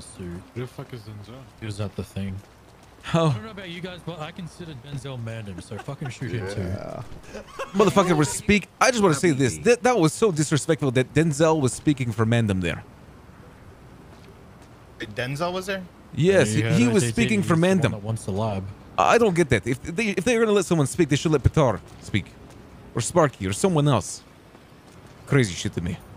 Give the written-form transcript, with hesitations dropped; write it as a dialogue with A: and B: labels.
A: the suit.
B: Who the fuck is Denzel?
A: He was at the thing. I
C: Oh,
A: don't know about you guys, but I considered Denzel Mandem, so fucking shoot him too.
C: motherfucker was speak. I just want to say this. That was so disrespectful that Denzel was speaking for Mandem there.
D: Denzel was there?
C: Yes,
A: Yeah,
C: he
A: no,
C: was
A: they
C: speaking
A: say
C: for
A: he's the one
C: Mandem.
A: that wants the lab.
C: I don't get that. If they're gonna let someone speak, they should let Patar speak, or Sparky, or someone else. Crazy shit to me.